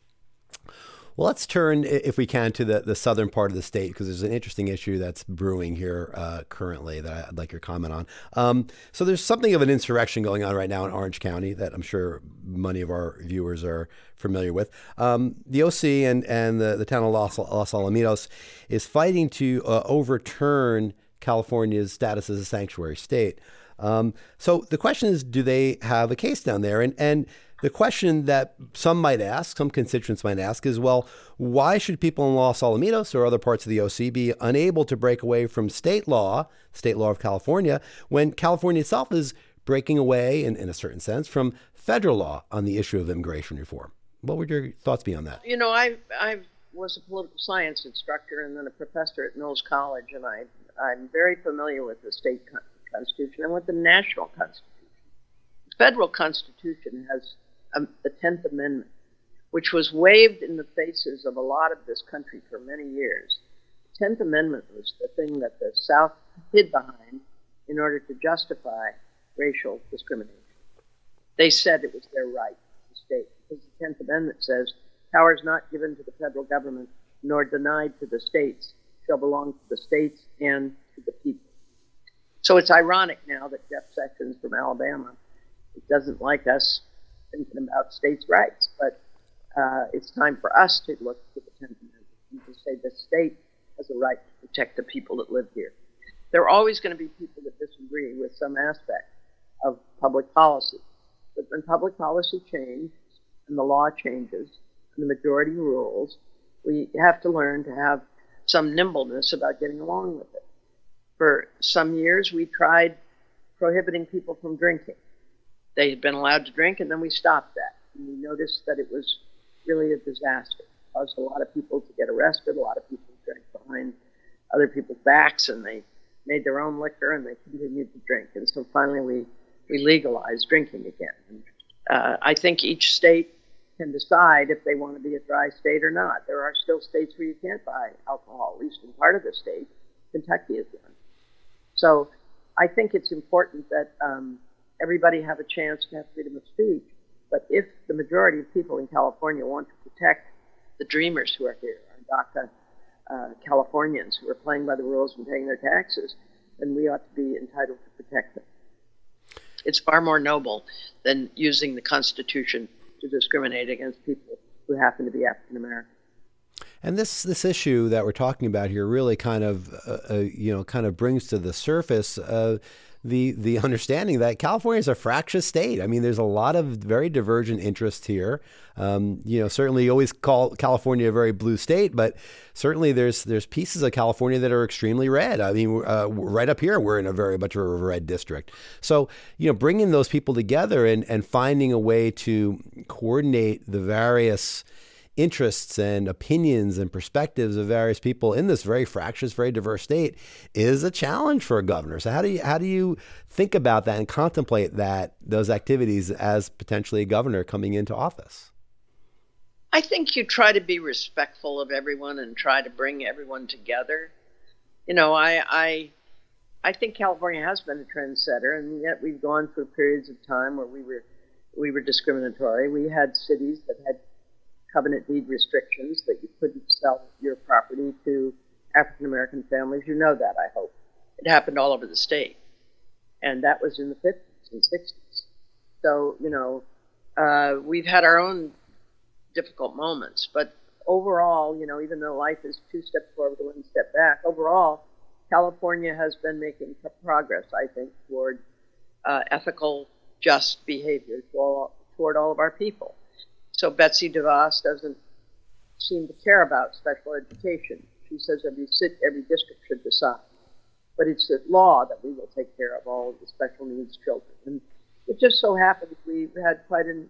Well, let's turn, if we can, to the, the southern part of the state, because there's an interesting issue that's brewing here uh, currently that I'd like your comment on. Um, so there's something of an insurrection going on right now in Orange County that I'm sure many of our viewers are familiar with. Um, the O C and, and the, the town of Los, Los Alamitos is fighting to uh, overturn California's status as a sanctuary state. Um, so the question is, do they have a case down there? And, and the question that some might ask, some constituents might ask is, well, why should people in Los Alamitos or other parts of the O C be unable to break away from state law, state law of California, when California itself is breaking away, in, in a certain sense, from federal law on the issue of immigration reform? What would your thoughts be on that? You know, I I was a political science instructor and then a professor at Mills College, and I, I'm very familiar with the state constitution and with the national constitution. The federal constitution has Um, the tenth Amendment, which was waived in the faces of a lot of this country for many years. The tenth Amendment was the thing that the South hid behind in order to justify racial discrimination. They said it was their right to state, because the tenth Amendment says, powers not given to the federal government nor denied to the states shall belong to the states and to the people. So it's ironic now that Jeff Sessions from Alabama doesn't like us thinking about states' rights, but uh, it's time for us to look to the tenth Amendment and to say the state has a right to protect the people that live here. There are always going to be people that disagree with some aspect of public policy, but when public policy changes and the law changes and the majority rules, we have to learn to have some nimbleness about getting along with it. For some years, we tried prohibiting people from drinking. They had been allowed to drink, and then we stopped that. And we noticed that it was really a disaster. It caused a lot of people to get arrested. A lot of people drank behind other people's backs, and they made their own liquor, and they continued to drink. And so finally we, we legalized drinking again. And, uh, I think each state can decide if they want to be a dry state or not. There are still states where you can't buy alcohol, at least in part of the state. Kentucky is one. So I think it's important that um, everybody have a chance to have freedom of speech. But if the majority of people in California want to protect the dreamers who are here, our DACA uh, Californians who are playing by the rules and paying their taxes, then we ought to be entitled to protect them. It's far more noble than using the Constitution to discriminate against people who happen to be African American. And this this issue that we're talking about here really kind of uh, uh, you know kind of brings to the surface uh, the the understanding that California is a fractious state. I mean, there's a lot of very divergent interests here. Um, you know, certainly you always call California a very blue state, but certainly there's there's pieces of California that are extremely red. I mean, uh, right up here, we're in a very much of a red district. So, you know, bringing those people together and, and finding a way to coordinate the various interests and opinions and perspectives of various people in this very fractious, very diverse state is a challenge for a governor. So how do you how do you think about that and contemplate that those activities as potentially a governor coming into office? I think you try to be respectful of everyone and try to bring everyone together. You know, I I I think California has been a trendsetter, and yet we've gone through periods of time where we were we were discriminatory. We had cities that had covenant deed restrictions that you couldn't sell your property to African American families. You know that, I hope. It happened all over the state. And that was in the fifties and sixties. So, you know, uh, we've had our own difficult moments. But overall, you know, even though life is two steps forward and one step back, overall, California has been making progress, I think, toward uh, ethical, just behavior toward, toward all of our people. So Betsy DeVos doesn't seem to care about special education. She says every sit, every district should decide. But it's the law that we will take care of all of the special needs children. And it just so happens we've had quite an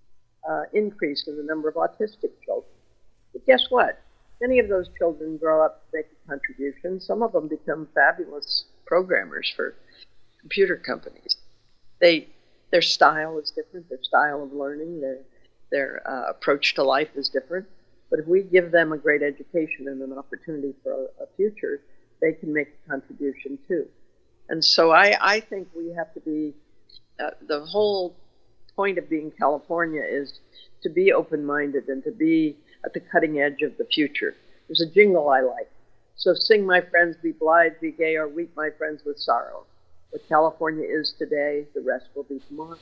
uh, increase in the number of autistic children. But guess what? Many of those children grow up to make a contribution. Some of them become fabulous programmers for computer companies. They, their style is different, their style of learning, their Their uh, approach to life is different. But if we give them a great education and an opportunity for a, a future, they can make a contribution too. And so I, I think we have to be, uh, the whole point of being California is to be open-minded and to be at the cutting edge of the future. There's a jingle I like. So sing, my friends, be blithe, be gay, or weep, my friends, with sorrow. What California is today, the rest will be tomorrow.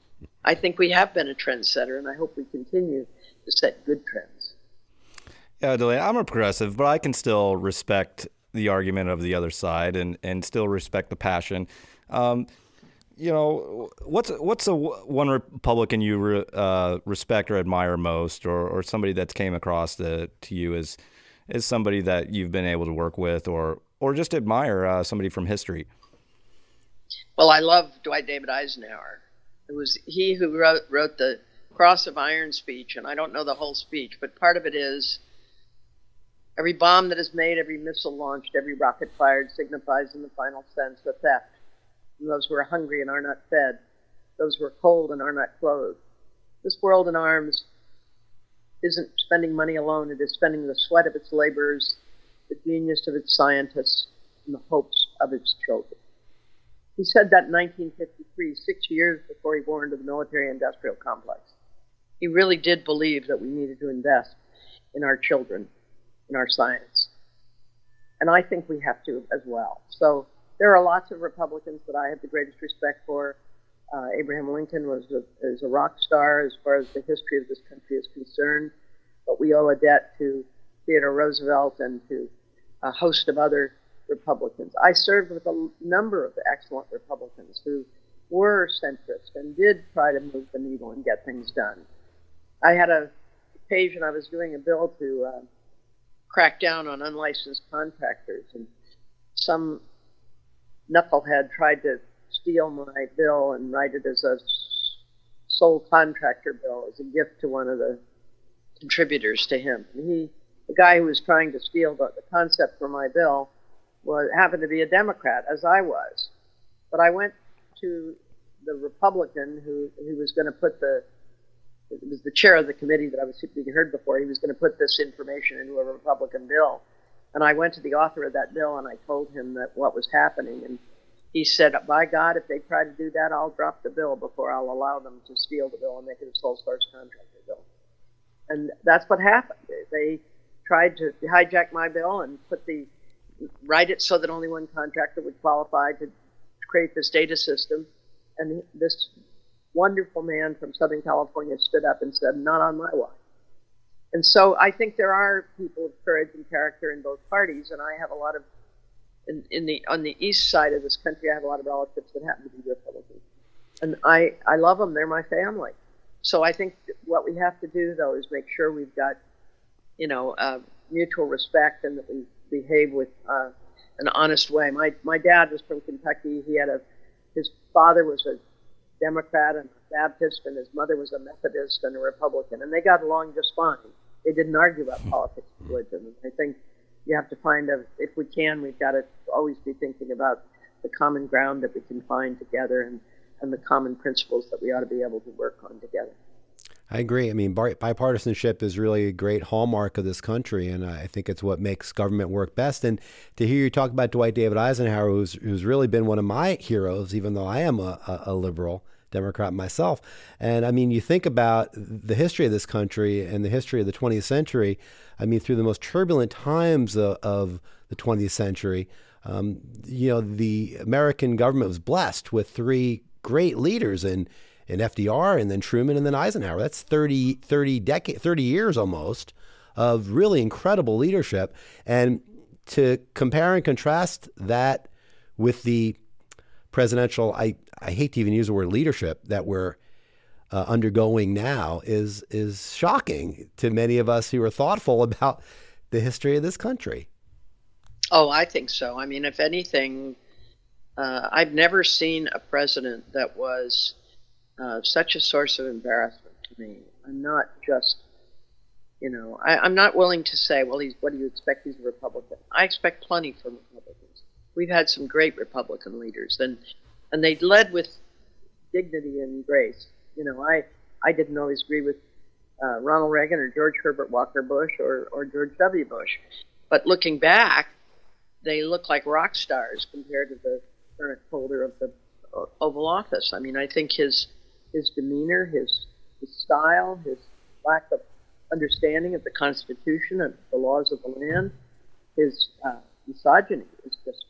I think we have been a trendsetter, and I hope we continue to set good trends. Yeah, Delaine, I'm a progressive, but I can still respect the argument of the other side and, and still respect the passion. Um, you know, what's what's a one Republican you re, uh, respect or admire most, or, or somebody that's came across the, to you as as somebody that you've been able to work with, or or just admire uh, somebody from history? Well, I love Dwight David Eisenhower. It was he who wrote, wrote the Cross of Iron speech, and I don't know the whole speech, but part of it is, every bomb that is made, every missile launched, every rocket fired signifies in the final sense a theft. And those who are hungry and are not fed, those who are cold and are not clothed. This world in arms isn't spending money alone, it is spending the sweat of its laborers, the genius of its scientists, and the hopes of its children. He said that in nineteen fifty-three, six years before he wore into the military-industrial complex. He really did believe that we needed to invest in our children, in our science. And I think we have to as well. So there are lots of Republicans that I have the greatest respect for. Uh, Abraham Lincoln was a, is a rock star as far as the history of this country is concerned. But we owe a debt to Theodore Roosevelt and to a host of other Republicans. I served with a number of excellent Republicans who were centrist and did try to move the needle and get things done. I had a occasion, I was doing a bill to uh, crack down on unlicensed contractors, and some knucklehead tried to steal my bill and write it as a sole contractor bill as a gift to one of the contributors to him. And he, the guy who was trying to steal the, the concept for my bill, was happened to be a Democrat, as I was. But I went to the Republican who, who was going to put the, it was the chair of the committee that I was being heard before, he was going to put this information into a Republican bill. And I went to the author of that bill and I told him that what was happening. And he said, by God, if they try to do that, I'll drop the bill before I'll allow them to steal the bill and make it a sole source contractor bill. And that's what happened. They tried to hijack my bill and put the write it so that only one contractor would qualify to create this data system. And this wonderful man from Southern California stood up and said, not on my watch. And so I think there are people of courage and character in both parties, and I have a lot of, in, in the on the east side of this country, I have a lot of relatives that happen to be Republicans. And I, I love them. They're my family. So I think what we have to do, though, is make sure we've got, you know, uh, mutual respect and that we behave with uh, an honest way. My my dad was from Kentucky. He had a, his father was a Democrat and a Baptist, and his mother was a Methodist and a Republican, and they got along just fine. They didn't argue about politics and religion. And I think you have to find a, if we can, we've got to always be thinking about the common ground that we can find together and, and the common principles that we ought to be able to work on together. I agree. I mean, bipartisanship is really a great hallmark of this country, and I think it's what makes government work best. And to hear you talk about Dwight David Eisenhower, who's who's really been one of my heroes, even though I am a, a, a liberal Democrat myself. And I mean, you think about the history of this country and the history of the twentieth century. I mean, through the most turbulent times of, of the twentieth century, um, you know, the American government was blessed with three great leaders in in F D R and then Truman and then Eisenhower. That's thirty, thirty decade, thirty years almost of really incredible leadership. And to compare and contrast that with the presidential, I, I hate to even use the word leadership that we're uh, undergoing now is, is shocking to many of us who are thoughtful about the history of this country. Oh, I think so. I mean, if anything, uh, I've never seen a president that was Uh, such a source of embarrassment to me. I'm not just, you know, I, I'm not willing to say, well, he's, what do you expect? He's a Republican. I expect plenty from Republicans. We've had some great Republican leaders, and and they led with dignity and grace. You know, I, I didn't always agree with uh, Ronald Reagan or George Herbert Walker Bush or, or George W. Bush. But looking back, they look like rock stars compared to the current holder of the Oval Office. I mean, I think his his demeanor, his, his style, his lack of understanding of the Constitution and the laws of the land, his uh, misogyny is just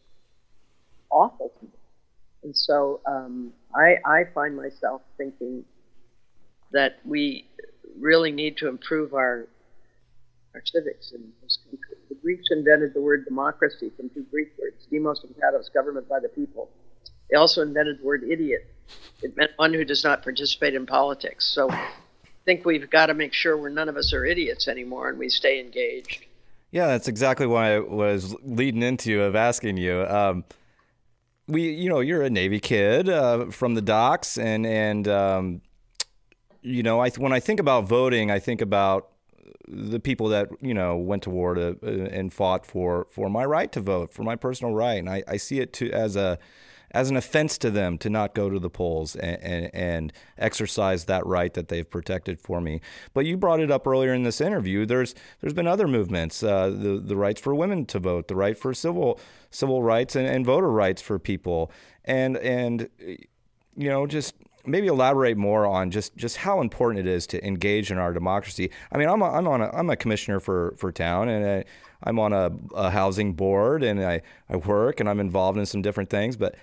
awful to me. And so um, I, I find myself thinking that we really need to improve our our civics in this country. The Greeks invented the word democracy from two Greek words, demos and kratos, government by the people. They also invented the word idiot. It meant one who does not participate in politics. So I think we've got to make sure we're none of us are idiots anymore and we stay engaged. Yeah, that's exactly what I was leading into of asking you. Um, we, you know, you're a Navy kid uh, from the docks, and and um, you know, I when I think about voting, I think about the people that, you know, went to war to, uh, and fought for for my right to vote, for my personal right, and I, I see it to as a as an offense to them to not go to the polls and, and, and exercise that right that they've protected for me. But you brought it up earlier in this interview. There's there's been other movements, uh, the the rights for women to vote, the right for civil civil rights and, and voter rights for people, and and you know, just maybe elaborate more on just, just how important it is to engage in our democracy. I mean, I'm a, I'm on a, I'm a commissioner for for town, and I, I'm on a, a housing board, and I I work and I'm involved in some different things, but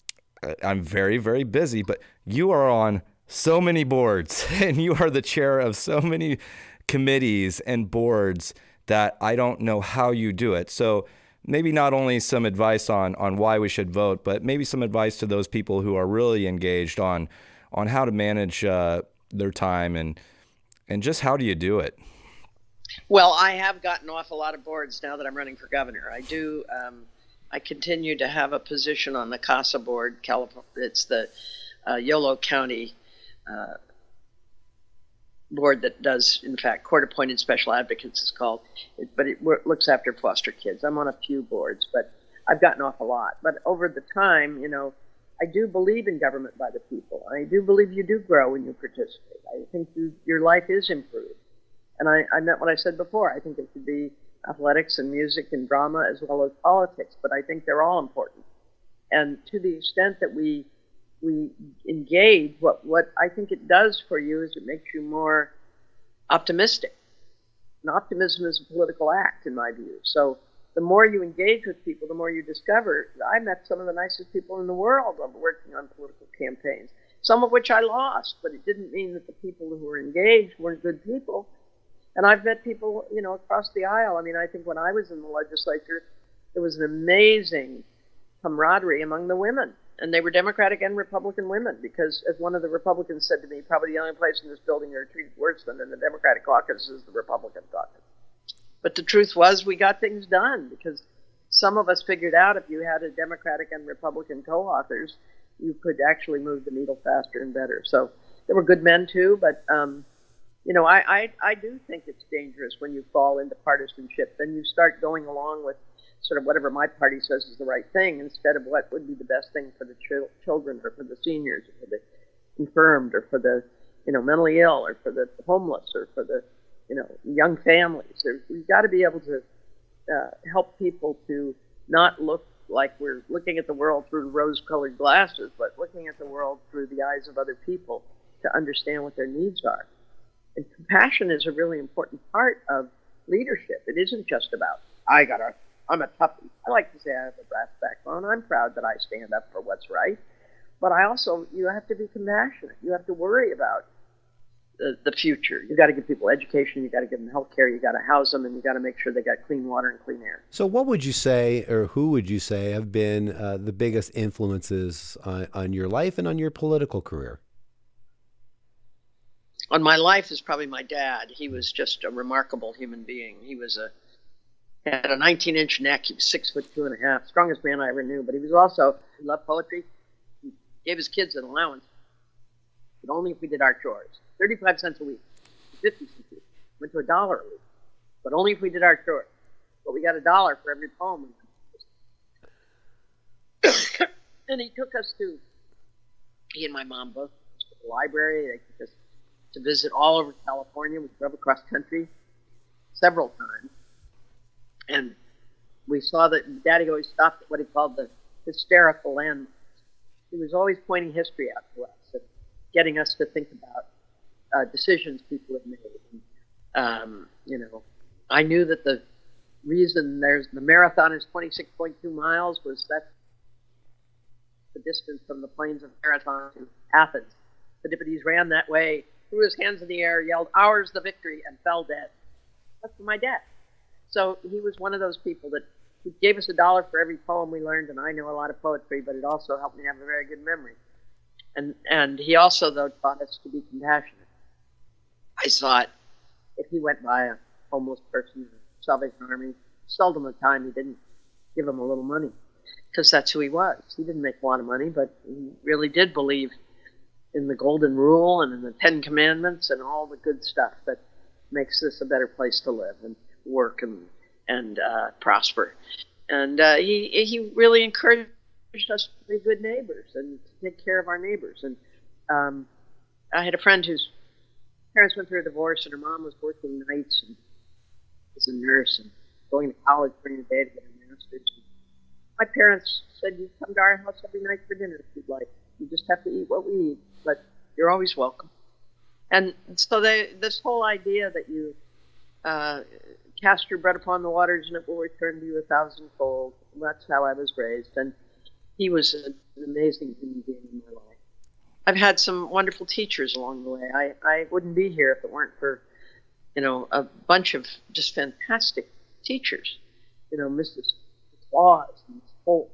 I'm very, very busy. But you are on so many boards, and you are the chair of so many committees and boards that I don't know how you do it. So maybe not only some advice on, on why we should vote, but maybe some advice to those people who are really engaged on on how to manage uh, their time and and just how do you do it? Well, I have gotten off a lot of boards now that I'm running for governor. I do. Um, I continue to have a position on the CASA board. California, it's the uh, Yolo County uh, board that does, in fact, court-appointed special advocates is called, it, but it work, looks after foster kids. I'm on a few boards, but I've gotten off a lot. But over the time, you know, I do believe in government by the people. I do believe you do grow when you participate. I think you, your life is improved. And I, I meant what I said before. I think it should be athletics and music and drama as well as politics, but I think they're all important. And to the extent that we we engage, what, what I think it does for you is it makes you more optimistic. And optimism is a political act, in my view. So the more you engage with people, the more you discover. I met some of the nicest people in the world working on political campaigns, some of which I lost, but it didn't mean that the people who were engaged weren't good people. And I've met people, you know, across the aisle. I mean, I think when I was in the legislature, there was an amazing camaraderie among the women. And they were Democratic and Republican women, because as one of the Republicans said to me, probably the only place in this building you're treated worse than in the Democratic caucus is the Republican caucus. But the truth was, we got things done, because some of us figured out if you had a Democratic and Republican co-authors, you could actually move the needle faster and better. So there were good men too, but um, you know, I, I I do think it's dangerous when you fall into partisanship. Then you start going along with sort of whatever my party says is the right thing, instead of what would be the best thing for the ch- children, or for the seniors, or for the infirmed, or for the, you know, mentally ill, or for the homeless, or for the, you know, young families. There, we've got to be able to uh, help people to not look like we're looking at the world through rose-colored glasses, but looking at the world through the eyes of other people to understand what their needs are. And compassion is a really important part of leadership. It isn't just about, I gotta, I'm a toughie. I like to say I have a brass backbone. I'm proud that I stand up for what's right. But I also, you have to be compassionate. You have to worry about the, the future. You got to give people education. You got to give them health care. You got to house them, and you got to make sure they got clean water and clean air. So what would you say, or who would you say have been uh, the biggest influences on, on your life and on your political career? On my life is probably my dad. He was just a remarkable human being. He was a had a nineteen inch neck. He was six foot two and a half, strongest man I ever knew. But he was also, he loved poetry. He gave his kids an allowance, but only if we did our chores. thirty-five cents a week, fifty cents a week, went to a dollar a week, but only if we did our chores. But we got a dollar for every poem we did. And he took us to, he and my mom both, to the library. They took us to visit all over California. We drove across country several times. And we saw that Daddy always stopped at what he called the hysterical landmarks. He was always pointing history out to us and getting us to think about uh, decisions people have made. And, um, you know, I knew that the reason there's the marathon is twenty-six point two miles was that the distance from the plains of Marathon to Athens. Phidippides ran that way, threw his hands in the air, yelled, "Ours the victory," and fell dead. That's for my dad. So he was one of those people that he gave us a dollar for every poem we learned, and I know a lot of poetry, but it also helped me have a very good memory. And and he also, though, taught us to be compassionate. I saw it. If he went by a homeless person in the Salvation Army, seldom a time he didn't give him a little money, because that's who he was. He didn't make a lot of money, but he really did believe in the Golden Rule and in the Ten Commandments and all the good stuff that makes this a better place to live and work and and uh, prosper. And uh, he he really encouraged us to be good neighbors and to take care of our neighbors. And um, I had a friend whose parents went through a divorce, and her mom was working nights and was a nurse and going to college during the day to get her master's. And my parents said, "You come to our house every night for dinner if you'd like. You just have to eat what we eat, but you're always welcome." And so they, this whole idea that you uh, cast your bread upon the waters and it will return to you a thousandfold, that's how I was raised. And he was an amazing human being in my life. I've had some wonderful teachers along the way. I, I wouldn't be here if it weren't for, you know, a bunch of just fantastic teachers. You know, Missus Claus, and Miss Holt,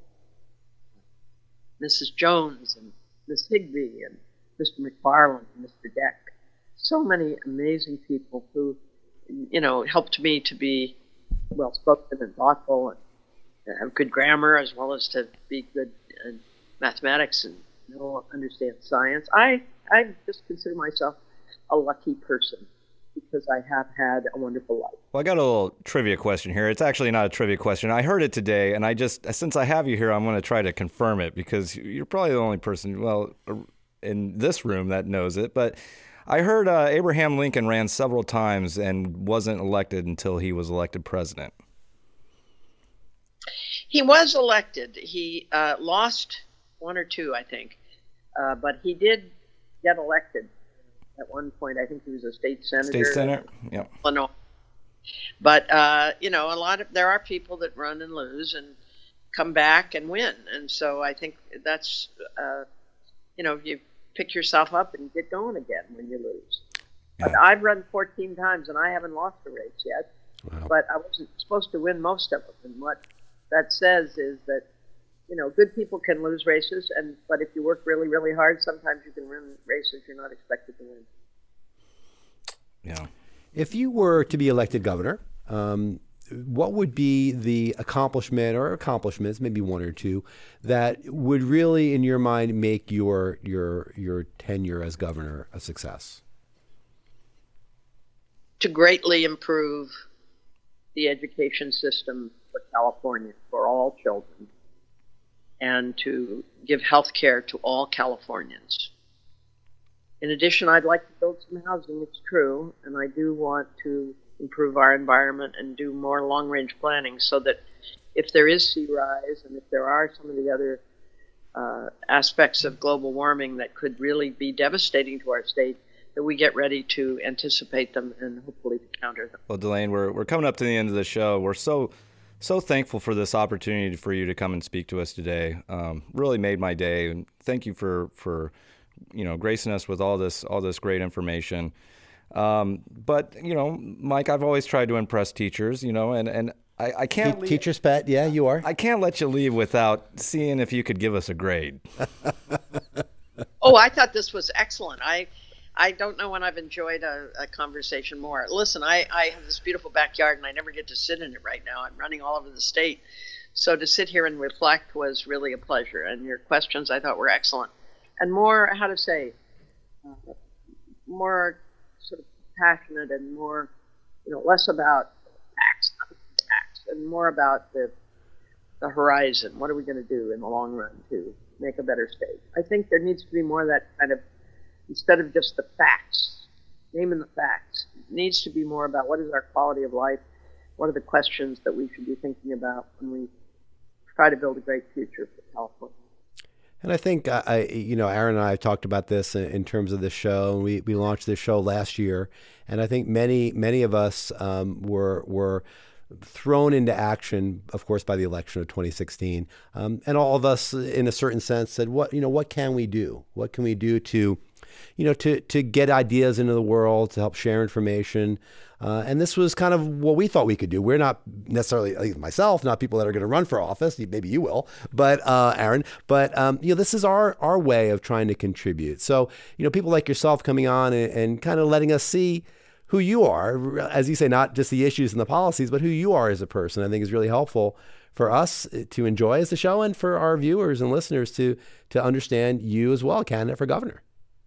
Missus Jones, and Miss Higbee, and Mister McFarland, and Mister Deck. So many amazing people who, you know, helped me to be well-spoken and thoughtful and have good grammar, as well as to be good in mathematics and you know, understand science. I, I just consider myself a lucky person because I have had a wonderful life. Well, I got a little trivia question here. It's actually not a trivia question. I heard it today, and I just, since I have you here, I'm going to try to confirm it because you're probably the only person, well, in this room that knows it. But I heard uh, Abraham Lincoln ran several times and wasn't elected until he was elected president. He was elected. He uh, lost one or two, I think, uh, but he did get elected at one point. I think he was a state senator. State senator, yeah. Illinois. But, uh, you know, a lot of, there are people that run and lose and come back and win. And so I think that's, uh, you know, you pick yourself up and get going again when you lose. Yeah. But I've run fourteen times and I haven't lost a race yet. Wow. But I wasn't supposed to win most of them. And what that says is that, you know, good people can lose races, and but if you work really, really hard, sometimes you can win races you're not expected to win. Yeah. If you were to be elected governor, um, what would be the accomplishment or accomplishments, maybe one or two, that would really, in your mind, make your your your tenure as governor a success? To greatly improve the education system for California, for all children, and to give health care to all Californians. In addition, I'd like to build some housing, it's true, and I do want to improve our environment and do more long-range planning so that if there is sea rise and if there are some of the other uh, aspects of global warming that could really be devastating to our state, that we get ready to anticipate them and hopefully to counter them. Well, Delaine, we're we're coming up to the end of the show. We're so so thankful for this opportunity for you to come and speak to us today. Um, really made my day, and thank you for for you know gracing us with all this all this great information. Um, but you know, Mike, I've always tried to impress teachers. You know, and and I, I can't Te- teacher's pet. Yeah, you are. I can't let you leave without seeing if you could give us a grade. Oh, I thought this was excellent. I. I don't know when I've enjoyed a, a conversation more. Listen, I, I have this beautiful backyard, and I never get to sit in it right now. I'm running all over the state. So to sit here and reflect was really a pleasure. And your questions, I thought, were excellent. And more, how to say, uh, more sort of passionate and more, you know, less about facts, not facts, and more about the, the horizon. What are we going to do in the long run to make a better state? I think there needs to be more of that kind of, instead of just the facts, naming the facts, it needs to be more about what is our quality of life, what are the questions that we should be thinking about when we try to build a great future for California. And I think, I, you know, Aaron and I have talked about this in, in terms of this show. We we launched this show last year, and I think many many of us um, were were thrown into action, of course, by the election of twenty sixteen, um, and all of us, in a certain sense, said, "What you know, what can we do? What can we do to you know, to, to get ideas into the world, to help share information." Uh, and this was kind of what we thought we could do. We're not necessarily, at least myself, not people that are going to run for office. Maybe you will, but uh, Aaron, but um, you know, this is our, our way of trying to contribute. So, you know, people like yourself coming on and, and kind of letting us see who you are, as you say, not just the issues and the policies, but who you are as a person, I think is really helpful for us to enjoy as the show and for our viewers and listeners to, to understand you as well, candidate for governor.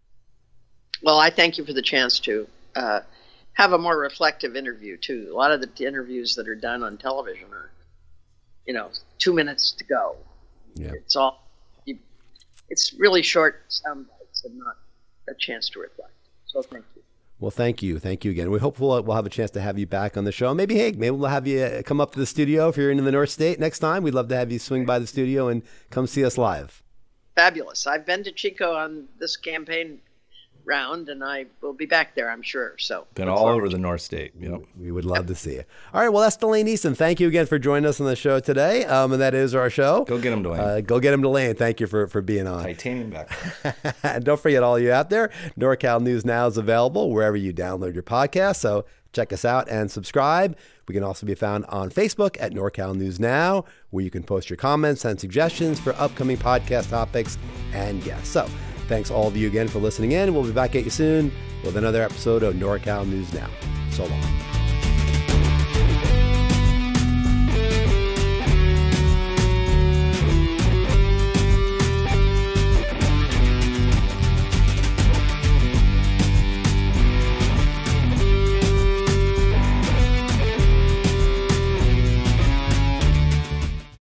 Well, I thank you for the chance to uh, have a more reflective interview, too. A lot of the interviews that are done on television are, you know, two minutes to go. Yeah. It's all, you, it's really short sound bites and not a chance to reflect. So thank you. Well, thank you. Thank you again. We hope we'll, we'll have a chance to have you back on the show. Maybe, hey, maybe we'll have you come up to the studio if you're in the North State next time. We'd love to have you swing by the studio and come see us live. Fabulous. I've been to Chico on this campaign round, and I will be back there, I'm sure. So been all over the North State. Yep. We would love to see you. All right. Well, that's Delaine Eastin. Thank you again for joining us on the show today. Um, and that is our show. Go get him, Delaine. Uh, go get him, Delaine. Thank you for, for being on. Titanium back. And don't forget, all you out there, NorCal News Now is available wherever you download your podcast. So check us out and subscribe. We can also be found on Facebook at NorCal News Now, where you can post your comments and suggestions for upcoming podcast topics and guests. So thanks all of you again for listening in. We'll be back at you soon with another episode of NorCal News Now. So long.